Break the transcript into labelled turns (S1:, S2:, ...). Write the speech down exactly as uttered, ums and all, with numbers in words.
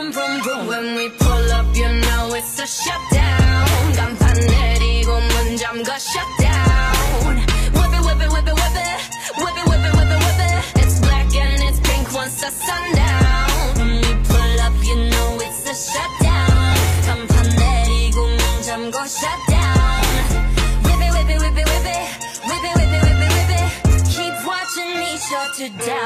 S1: vroom vroom vroom. When we pull up, you know it's a shutdown. 간판 내리고 문 잠가 shutdown. Whip it, whip it, whip it, whip it, whip it, whip it, whip it, whip it. It's black and it's pink once the sundown. When we pull up, you know it's a shutdown. 간판 내리고 문 잠가 shutdown. Whip it, whip it, whip it, whip it, whip it, whip it, whip it, whip it. Keep watching me shut it down.